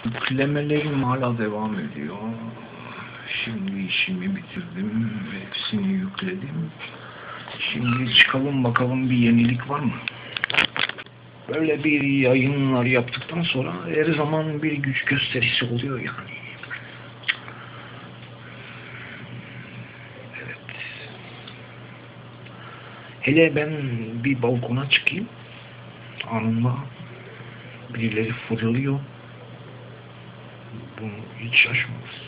Yüklemelerim hala devam ediyor. Şimdi işimi bitirdim. Hepsini yükledim. Şimdi çıkalım bakalım bir yenilik var mı? Böyle bir yayınlar yaptıktan sonra her zaman bir güç gösterisi oluyor yani. Evet. Hele ben bir balkona çıkayım. Anında birileri fırlıyor. Bunu hiç şaşmaz.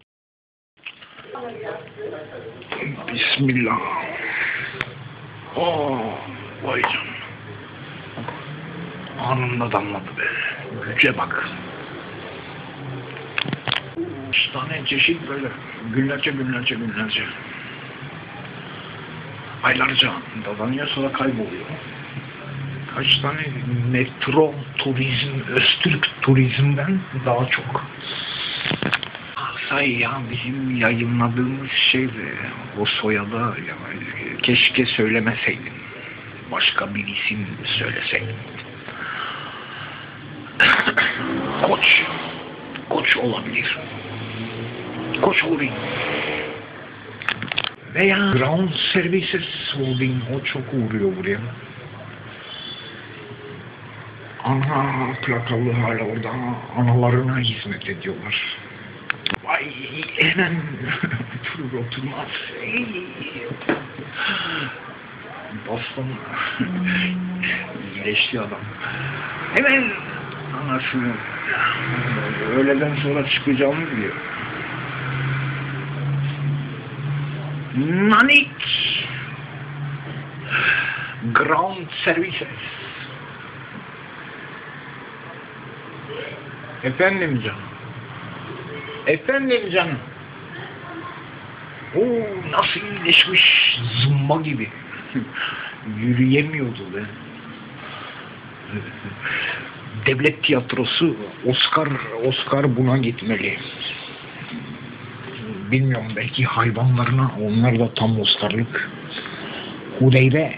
Bismillah. Vay canına. Anında damladı be. Güce bak. 3 tane çeşit böyle. Günlerce. Aylarca dadanıyor, sonra kayboluyor. Kaç tane metro turizm, Öztürk turizmden daha çok. Say ya, bizim yayınladığımız şeydi, o soyadı ya, keşke söylemeseydim. Başka bir isim söyleseydim. Koç olabilir. Koç Holding. Veya Ground Services Holding, o çok uğruyor buraya. Ana plakalı hala orada, analarına hizmet ediyorlar. Vay, hemen oturmaz. Boston iyileşti adam. Hemen anasını öğleden sonra çıkacağımı biliyor. Nanik Ground Services. Efendim canım. Nasıl iyileşmiş, zımba gibi. Yürüyemiyordu be. Devlet tiyatrosu, Oscar buna gitmeli. Bilmiyorum, belki hayvanlarına, onlar da tam Oscar'lık. Hudeybe.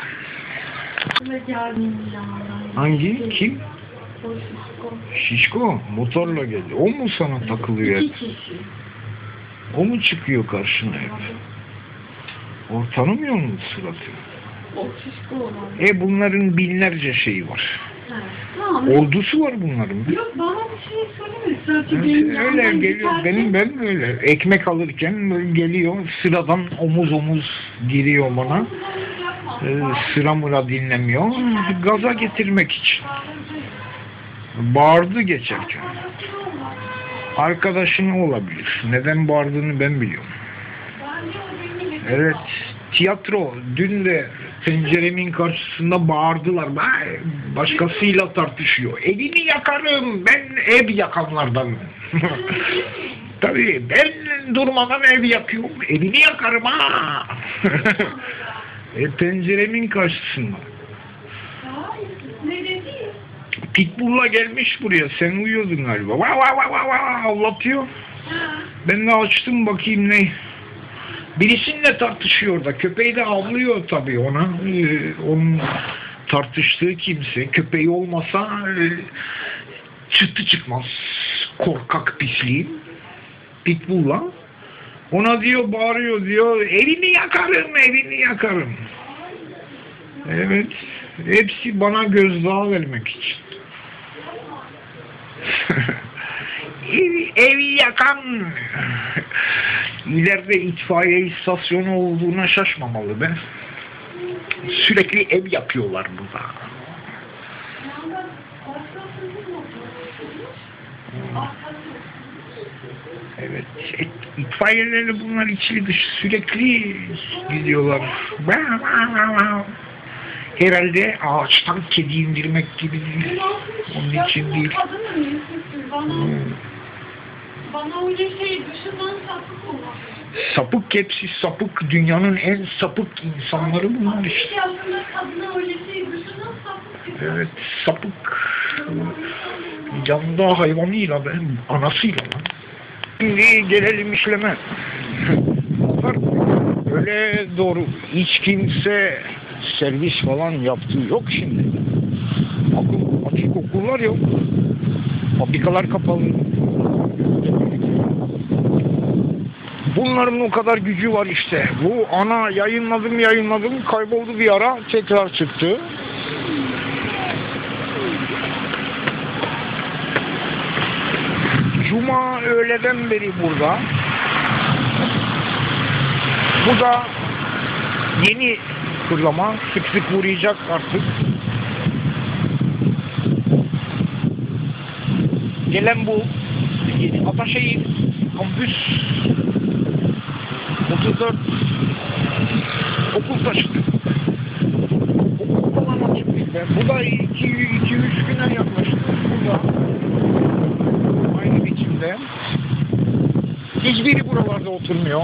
Hangi? Kim? Şişko motorla geldi. O mu sana takılıyor? O mu çıkıyor karşına hep? O tanımıyor musun suratı? O şişko olan. Bunların binlerce şeyi var. Tamam. Ordusu var bunların. Yok, bana bir şey söyleme. Öyle geliyor. Ben öyle. Ekmek alırken böyle geliyor. Sıradan omuz giriyor bana. Sıra mıra dinlemiyor. Gaza getirmek için. Bağırdı geçerken. Arkadaşın olabilir. Neden bağırdığını ben biliyorum. Evet. Tiyatro. Dün de penceremin karşısında bağırdılar. Başkasıyla tartışıyor. Evini yakarım. Ben ev yakanlardanım. Tabii ben durmadan ev yakıyorum. Evini yakarım ha. Penceremin karşısında. Pitbull'la gelmiş buraya. Sen uyuyordun galiba. Avlatıyor. Ben de açtım bakayım ne. Birisiyle tartışıyor da. Köpeği de avlıyor tabii ona. Onun tartıştığı kimse. Köpeği olmasa çıktı çıkmaz. Korkak pisliği. Pitbull'la. Ona diyor, bağırıyor diyor. Evini yakarım. Evet. Hepsi bana gözdağı vermek için. Evi yakan. İleride itfaiye istasyonu olduğuna şaşmamalı be. Sürekli ev yapıyorlar burada. Evet, itfaiyeleri bunlar içli dışı sürekli gidiyorlar. Herhalde ağaçtan kedi indirmek gibi değil. Onun için değil. Bana öyle şey dışından sapık olmaz. Sapık, hepsi sapık. Dünyanın en sapık insanları bunlar işte. Kadına öyle şey dışından sapık. Evet, sapık. Yanında hayvanıyla be, anasıyla lan. Şimdi gelelim işleme. Öyle doğru. Hiç kimse servis falan yaptığı yok şimdi. Açık okullar yok. Fabrikalar kapalı. Bunların o kadar gücü var işte. Bu ana yayınladım kayboldu bir ara, tekrar çıktı. Cuma öğleden beri burada. Bu da yeni fırlama, sık sık uğrayacak artık. Gelen bu Ataşehir kampüs 34 okul taşıdı. Okul falan açık bizde. Bu da 2-3 güne yaklaştı. Bu da aynı biçimde. Hiçbiri buralarda oturmuyor.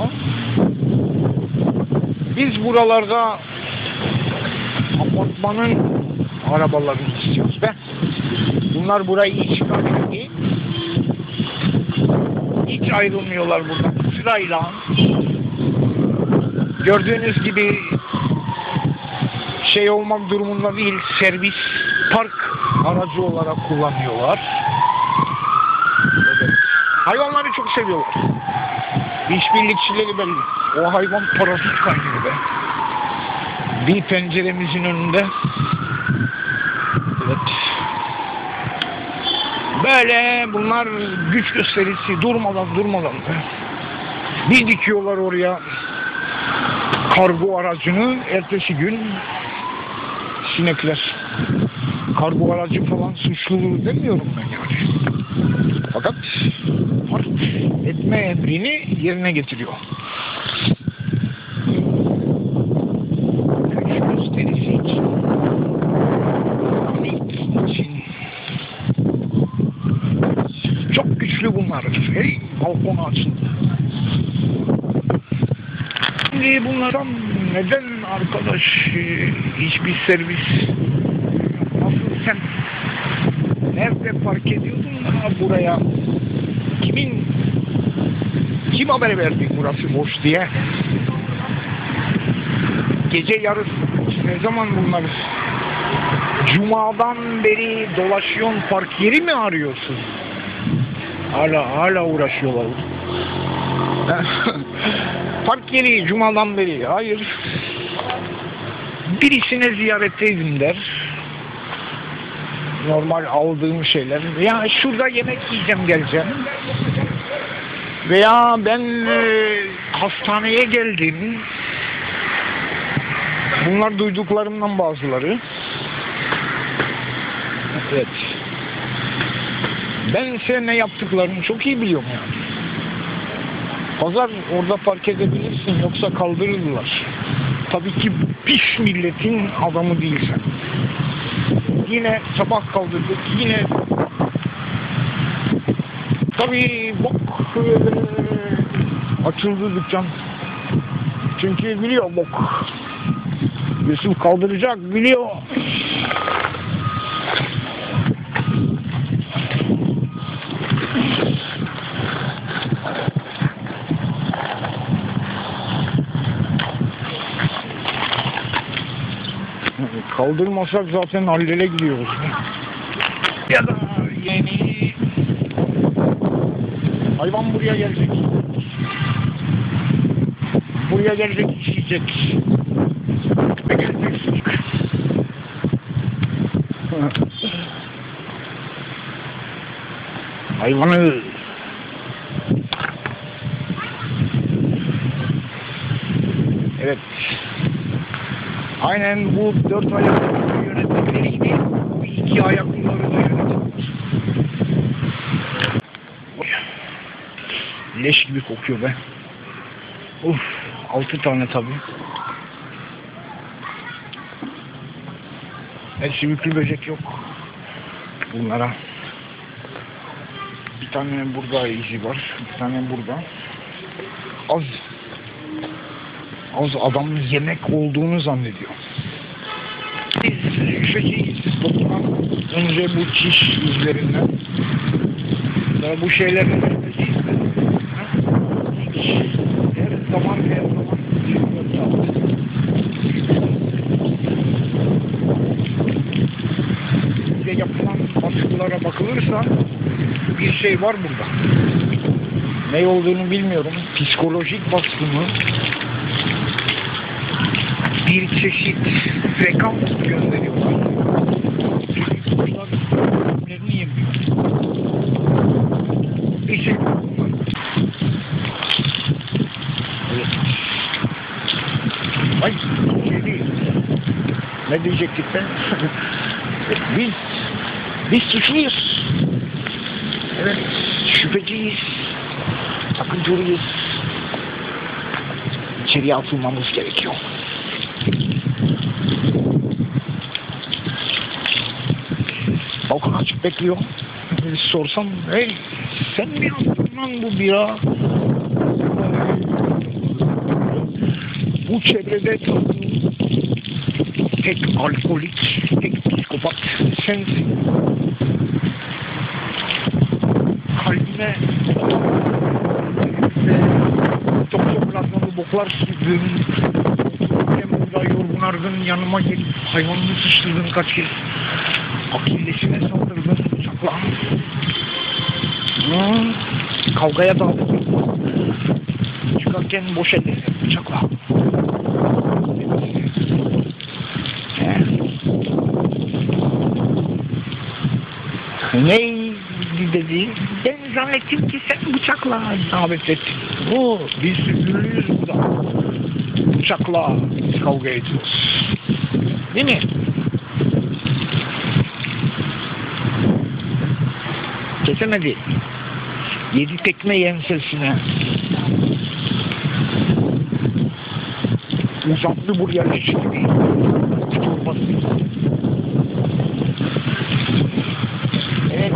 Biz buralarda apartmanın arabalarını istiyoruz be. Bunlar burayı işgal etti. Hiç ayrılmıyorlar buradan sırayla. Gördüğünüz gibi şey olmak durumunda değil, servis park aracı olarak kullanıyorlar. Evet. Hayvanları çok seviyorlar. İşbirlikçileri belli. O hayvan parasız kaynıyor be. Bir penceremizin önünde. Evet. Böyle bunlar güç gösterisi durmadan. Bir dikiyorlar oraya kargo aracını, ertesi gün sinekler. Kargo aracı falan suçluluğu demiyorum ben yani. Fakat park etme emrini yerine getiriyor. Güç gösterisi için. Çok güçlü bunlar. Hey, balkonu açıldı. Şimdi bunlardan neden arkadaş hiçbir servis nasıl sen nerede park ediyordun buraya? Kim haber verdi burası boş diye? Gece yarısı ne zaman bunlar? Cuma'dan beri dolaşıyorsun, park yeri mi arıyorsun? Hala uğraşıyorlar. Park yeri Cuma'dan beri. Hayır. Birisine ziyaretteydim der. Normal aldığım şeyler. Ya şurada yemek yiyeceğim, geleceğim. Veya ben hastaneye geldim. Bunlar duyduklarımdan bazıları. Evet. Ben size ne yaptıklarını çok iyi biliyorum yani. Pazar orada park edebilirsin, yoksa kaldırırlar. Tabii ki piş milletin adamı değilsen. Yine sabah kaldırdık, yine tabii bok açıldı dükkan. Çünkü biliyor bok. Yusuf kaldıracak, biliyor. Kaldırmasak zaten hallere gidiyoruz. Ya da yeni hayvan buraya gelecek. Buraya gelecek, işleyecek. Ve gelecek. Hayvanı evet. Aynen bu 4 ayaklı yönettikleri gibi bu 2 ayaklıları da yönetiyorlar. Leş gibi kokuyor be. 6 tane tabii. Hepsi yüklü böcek yok bunlara. Bir tane burada izi var, bir tane burada. Az adam yemek olduğunu zannediyor. Biz dokunan önce bu çiş izlerinden, sonra bu şeylerin her zaman bize yapılan baskılara bakılırsa bir şey var burada. Ne olduğunu bilmiyorum. Psikolojik baskı mı? Bir çeşit frekans gönderiyorlar. Kuşlar ölümlerini yemiyor. Bir şey var bunlar. Evet. Ay, şey değil. Ne diyecektik ben? Biz suçluyuz. Evet, şüpheciyiz. Akıncılıyız. İçeriye atılmamız gerekiyor. Balkon açık bekliyor. Sorsam, hey sen mi yaptın lan bu bira? Bu çevrede tek alkolik, tek psikopat sensin. Kalbime toplazmalı boklar sürdün. Otururken burada yorgun argın yanıma gelip hayvanını sıçtırdın kaç kez. Akillesine saldırdın bıçakla. Kavgaya daldın. Çıkarken boş ellerine bıçakla. Neydi dedi? Ben zannettim ki sen bıçakla davet ettin. Biz sürgünlüyüz burada. Bıçakla kavga ediyoruz. Değil mi? Kesemedi. 7 tekme ensesine. Uzattı buraya leşini. Çorbası. Evet.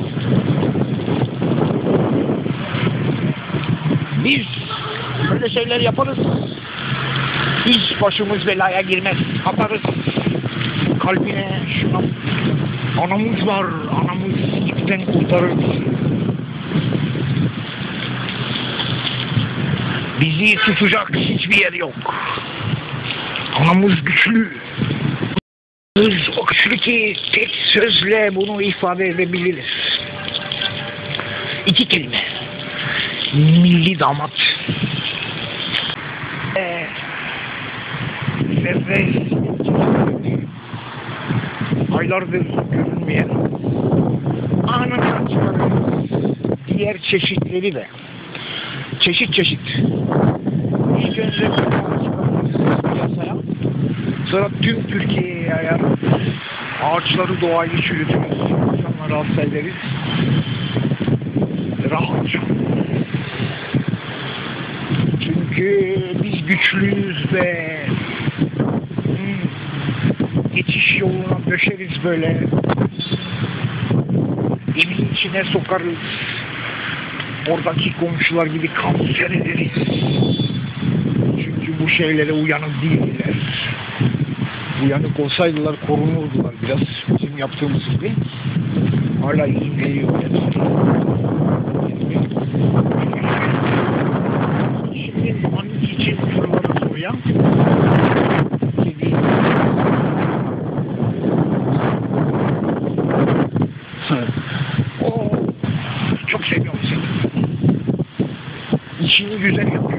Biz böyle şeyler yaparız. Hiç başımız belaya girmez. Atarız. Kalbine şuna. Anamız var. Anamız ipten kurtarır. Bizi tutacak hiçbir yer yok. Anamız güçlü. O güçlü ki tek sözle bunu ifade edebiliriz. 2 kelime. Milli damat. Serbest. Aylardır görünmeyen anın saçları, diğer çeşitleri de çeşit çeşit. İlk önce piyasaya, sonra tüm Türkiye'ye yayar, ağaçları doğayı çürütürüz, insanları hasta ederiz, rahatça. Çünkü biz güçlüyüz ve geçiş yoluna döşeriz böyle. Evin içine sokarız. Oradaki komşular gibi kanser ederiz. Çünkü bu şeylere uyanık değiller. Uyanık olsaydılar korunurdular biraz. Bizim yaptığımız gibi. Hala iğneliyor. Şimdi anlık için fırlarız oraya. Çok seviyorum seni. İşini güzel yapıyor.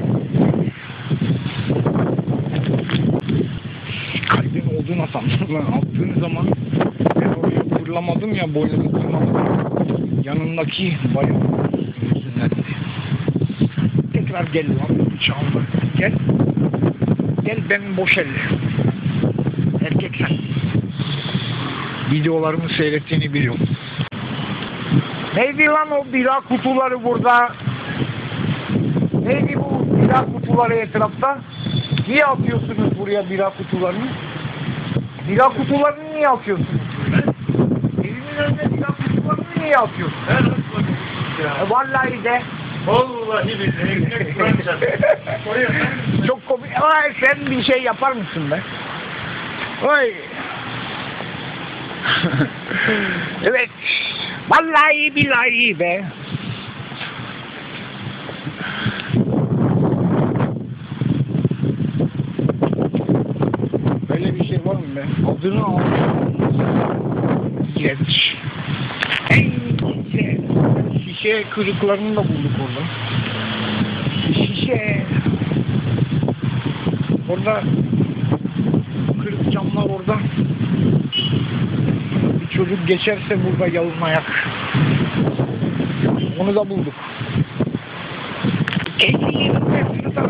Kalbin olduğuna sanırım. Attığın zaman ben oraya fırlamadım ya, boynumu kırmadım. Yanındaki bayağı yüzünlendi. Tekrar gel lan bıçağımla. Gel. Gel ben boş elle. Erkek sen. Videolarımı seyrettiğini biliyorum. Neydi lan o bira kutuları burada? Neydi bu bira kutuları etrafta? Niye atıyorsunuz buraya bira kutularını? Bira kutularını niye atıyorsunuz buraya? Evimin önüne bira kutularını niye atıyorsunuz? Vallahi de. Vallahi billahi. Çok komik. Ay sen bir şey yapar mısın be? Oy. Evet. Vallahi billahi be. Böyle bir şey var mı be? Adını al. Genç. En güzel şişe kırıklarını da bulduk orada. Şişe. Orada kırık camlar orada. Bir çocuk geçerse burada yalın ayak. Onu da bulduk. 50 yılın da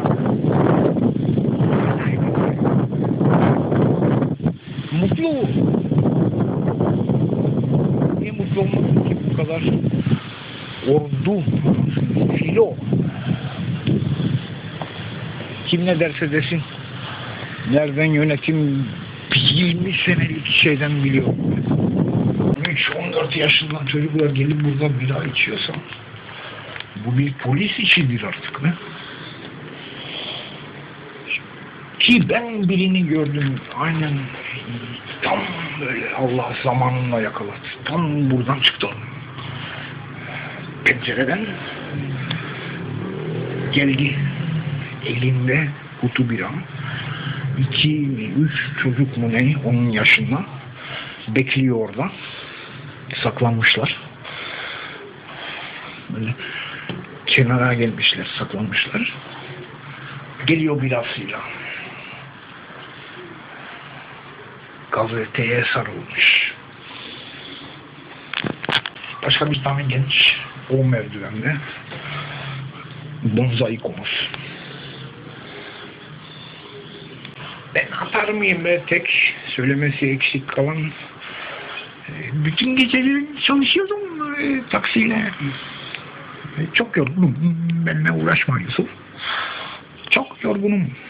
mutlu. Niye mutlu olmasın ki bu kadar? Ordu, filo. Kim ne derse desin. Nereden yönetim 20 senelik şeyden biliyor. 13-14 yaşından çocuklar gelip burada bira içiyorsa bu bir polis işidir artık be. Ki ben birini gördüm aynen tam böyle Allah zamanında yakaladı. Tam buradan çıktı. Pencereden geldi. Elinde kutu bira. 2-3 çocuk mu ne onun yaşında bekliyor orada. Saklanmışlar. Böyle kenara gelmişler, saklanmışlar. Geliyor birasıyla. Gazeteye sarılmış. Başka bir tane genç o merdivende bonzai konusu. Ben atar mıyım be tek söylemesi eksik kalan bütün geceleri çalışıyordum taksiyle. Çok yorgunum. Benimle uğraşma Yusuf. Çok yorgunum.